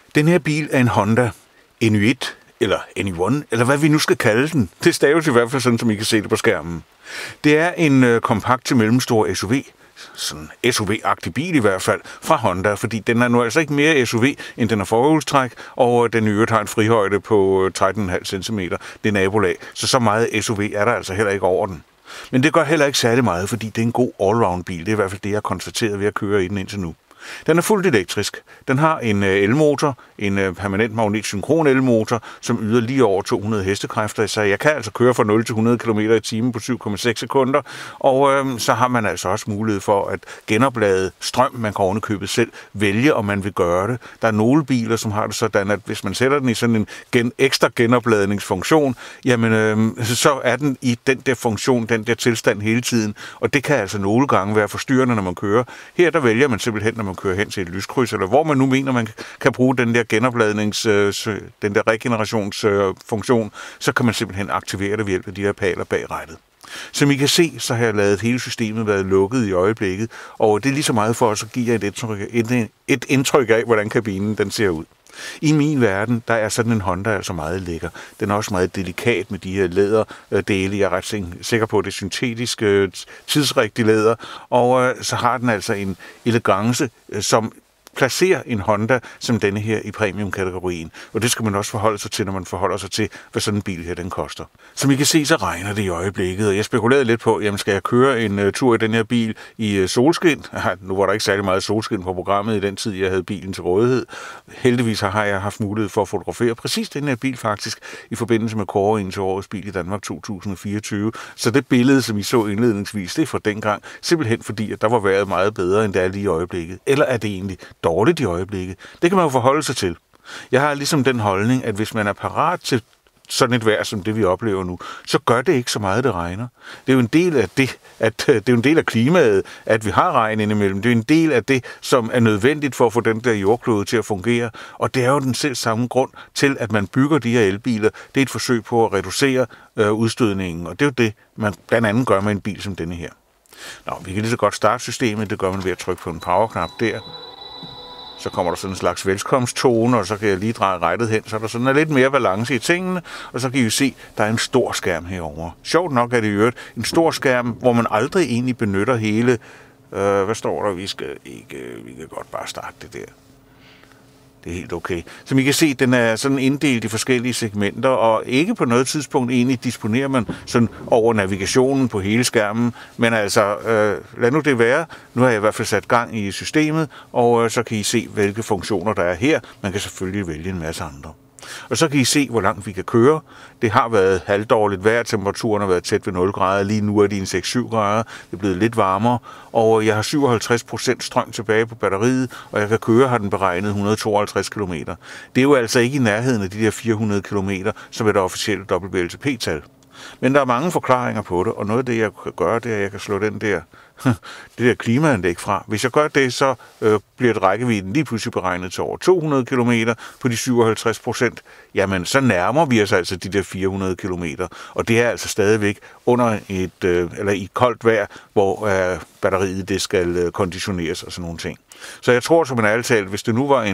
Den her bil er en Honda Inuit, eller Anyone, eller hvad vi nu skal kalde den. Det staves i hvert fald sådan, som I kan se det på skærmen. Det er en kompakt til mellemstor SUV, sådan SUV-agtig bil i hvert fald, fra Honda, fordi den er nu altså ikke mere SUV, end den er forhjulstræk, og den i øvrigt har en frihøjde på 13,5 cm. Det er nabolag, så meget SUV er der altså heller ikke over den. Men det gør heller ikke særlig meget, fordi det er en god allround-bil. Det er i hvert fald det, jeg har konstateret ved at køre i den indtil nu. Den er fuldt elektrisk. Den har en elmotor, en permanent magnet-synkron elmotor, som yder lige over 200 hestekræfter. Så jeg kan altså køre fra 0 til 100 km i timen på 7,6 sekunder. Og så har man altså også mulighed for at genoplade strøm. Man kan ovenikøbet selv vælge, om man vil gøre det. Der er nogle biler, som har det sådan, at hvis man sætter den i sådan en ekstra genopladningsfunktion, jamen så er den i den der funktion, den der tilstand hele tiden. Og det kan altså nogle gange være forstyrrende, når man kører. Her der vælger man simpelthen, når man kører hen til et lyskryds, eller hvor man nu mener, man kan bruge den der den der regenerationsfunktion, så kan man simpelthen aktivere det ved hjælp af de her paler bag rattet. Som I kan se, så har jeg ladet hele systemet været lukket i øjeblikket, og det er lige så meget for os at give jer et indtryk af, hvordan kabinen den ser ud. I min verden, der er sådan en Honda altså meget lækker. Den er også meget delikat med de her læderdele. Jeg er ret sikker på, at det er syntetisk tidsrigtigt læder. Og så har den altså en elegance, som placerer en Honda som denne her i premiumkategorien. Og det skal man også forholde sig til, når man forholder sig til, hvad sådan en bil her den koster. Som I kan se, så regner det i øjeblikket, og jeg spekulerede lidt på, jamen skal jeg køre en tur i den her bil i solskin? Nu var der ikke særlig meget solskin på programmet i den tid, jeg havde bilen til rådighed. Heldigvis har jeg haft mulighed for at fotografere præcis den her bil faktisk i forbindelse med kåringen til årets bil i Danmark 2024. Så det billede, som I så indledningsvis, det er fra dengang, simpelthen fordi, at der var vejret meget bedre, end det er lige i øjeblikket. Eller er det egentlig dårligt i øjeblikket? Det kan man jo forholde sig til. Jeg har ligesom den holdning, at hvis man er parat til sådan et vejr som det, vi oplever nu, så gør det ikke så meget, det regner. Det er jo en del af det er jo en del af klimaet, at vi har regn indimellem. Det er en del af det, som er nødvendigt for at få den der jordklode til at fungere. Og det er jo den selv samme grund til, at man bygger de her elbiler. Det er et forsøg på at reducere udstødningen, og det er jo det, man blandt andet gør med en bil som denne her. Nå, vi kan lige så godt starte systemet. Det gør man ved at trykke på en powerknap der. Så kommer der sådan en slags velkomsttone, og så kan jeg lige dreje rettet hen, så er der sådan lidt mere balance i tingene, og så kan I se, at der er en stor skærm herovre. Sjovt nok er det jo en stor skærm, hvor man aldrig egentlig benytter hele... hvad står der? Vi kan godt bare starte det der. Det er helt okay. Som I kan se, den er sådan inddelt i forskellige segmenter, og ikke på noget tidspunkt egentlig disponerer man sådan over navigationen på hele skærmen, men altså, lad nu det være. Nu har jeg i hvert fald sat gang i systemet, og så kan I se, hvilke funktioner der er her. Man kan selvfølgelig vælge en masse andre. Og så kan I se, hvor langt vi kan køre. Det har været halvdårligt vejr, temperaturen har været tæt ved 0 grader, lige nu er det en 6-7 grader, det er blevet lidt varmere, og jeg har 57% strøm tilbage på batteriet, og jeg kan køre, har den beregnet 152 km. Det er jo altså ikke i nærheden af de der 400 km, som er det officielle WLTP-tal. Men der er mange forklaringer på det, og noget af det, jeg kan gøre, det er, at jeg kan slå det der klimaanlæg fra. Hvis jeg gør det, så bliver det rækkevidden lige pludselig beregnet til over 200 km på de 57%. Jamen, så nærmer vi os altså de der 400 km, og det er altså stadigvæk under i koldt vejr, hvor batteriet det skal konditioneres og sådan nogle ting. Så jeg tror, som en ærlig talt, hvis det nu var en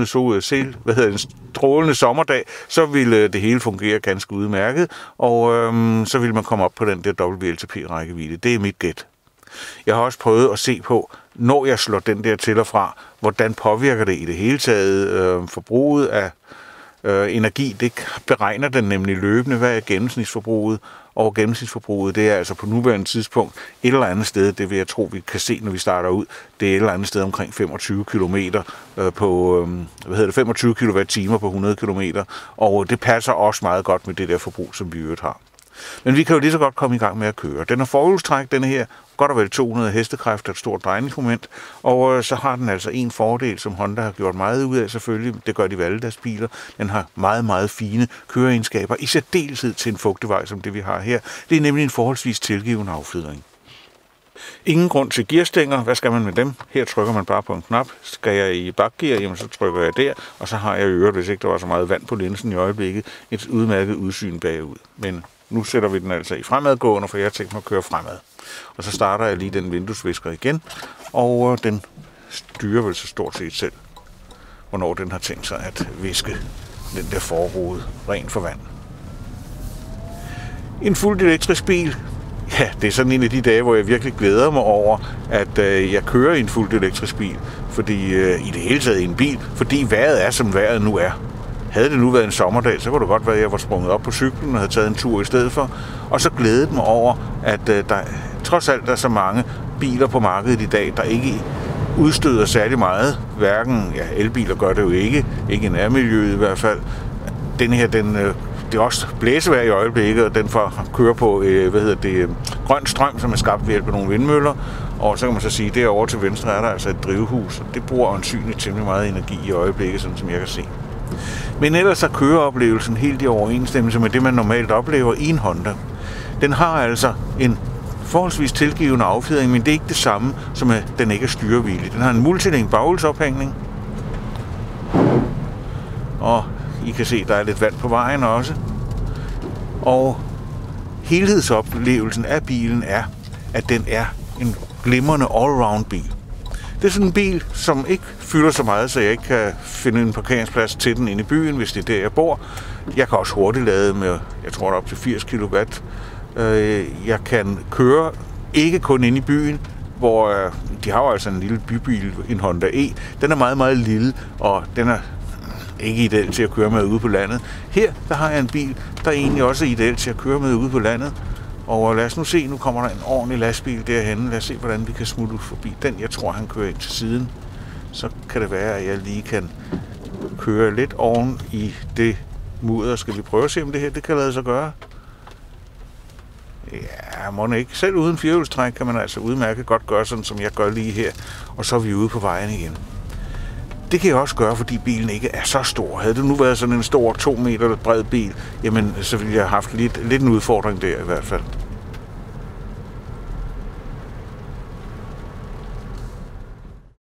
strålende sommerdag, så ville det hele fungere ganske udmærket, og så ville man komme op på den der WLTP-rækkevidde. Det er mit gæt. Jeg har også prøvet at se på, når jeg slår den der til og fra, hvordan påvirker det i det hele taget forbruget af energi. Det beregner den nemlig løbende, hvad er gennemsnitsforbruget, og gennemsnitsforbruget, det er altså på nuværende tidspunkt et eller andet sted, det vil jeg tro, vi kan se, når vi starter ud, det er et eller andet sted omkring 25 km på 25 kWh på 100 km, og det passer også meget godt med det der forbrug, som vi øvrigt har. Men vi kan jo lige så godt komme i gang med at køre. Den er forhjulstræk, denne her, godt og vel 200 hestekræfter, et stort drejningsmoment, og så har den altså en fordel, som Honda har gjort meget ud af selvfølgelig, det gør de ved alle deres biler. Den har meget, meget fine køreegenskaber, i særdeleshed til en fugtevej, som det vi har her. Det er nemlig en forholdsvis tilgivende affjedring. Ingen grund til gearstænger. Hvad skal man med dem? Her trykker man bare på en knap. Skal jeg i bakgear, jamen så trykker jeg der, og så har jeg i øvrigt, hvis ikke der var så meget vand på linsen i øjeblikket, et udmærket udsyn bagud. Men nu sætter vi den altså i fremadgående, for jeg har tænkt mig at køre fremad. Og så starter jeg lige den vinduesvisker igen, og den styrer vel så stort set selv. hvornår den har tænkt sig at viske den der forrude ren for vand. En fuldt elektrisk bil, ja, det er sådan en af de dage, hvor jeg virkelig glæder mig over, at jeg kører i en fuldt elektrisk bil, fordi i det hele taget i en bil, fordi vejret er, som vejret nu er. Havde det nu været en sommerdag, så kunne det godt være, at jeg var sprunget op på cyklen og havde taget en tur i stedet for. Og så glædede mig over, at der trods alt er så mange biler på markedet i dag, der ikke udstøder særlig meget. Hverken, ja, elbiler gør det jo ikke i nærmiljøet i hvert fald. Den her, det er også blæsevejr i øjeblikket, og den får køre på grøn strøm, som er skabt ved hjælp af nogle vindmøller. Og så kan man så sige, at derovre til venstre er der altså et drivhus, og det bruger øjensynligt temmelig meget energi i øjeblikket, sådan som jeg kan se. Men ellers er køreoplevelsen helt i overensstemmelse med det, man normalt oplever i en Honda. Den har altså en forholdsvis tilgivende affjedring, men det er ikke det samme, som at den ikke er styrehvile. Den har en multilink baghjulsophængning. Og I kan se, der er lidt vand på vejen også. Og helhedsoplevelsen af bilen er, at den er en glimrende allround bil. Det er sådan en bil, som ikke fylder så meget, så jeg ikke kan finde en parkeringsplads til den inde i byen, hvis det er der, jeg bor. Jeg kan også hurtigt lade med, jeg tror, op til 80 kW. Jeg kan køre ikke kun inde i byen, hvor de har jo altså en lille bybil, en Honda E. Den er meget, meget lille, og den er ikke ideel til at køre med ude på landet. Her, der har jeg en bil, der egentlig også er ideel til at køre med ude på landet. Og lad os nu se, nu kommer der en ordentlig lastbil derhenne. Lad os se, hvordan vi kan smutte forbi den. Jeg tror, han kører ind til siden. Så kan det være, at jeg lige kan køre lidt oven i det mudder. Skal vi prøve at se, om det her det kan lade sig gøre? Ja, må ikke. Selv uden firehjulstræk kan man altså udmærket godt gøre sådan, som jeg gør lige her. Og så er vi ude på vejen igen. Det kan jeg også gøre, fordi bilen ikke er så stor. Havde det nu været sådan en stor 2 meter bred bil, jamen så ville jeg have haft lidt en udfordring der i hvert fald.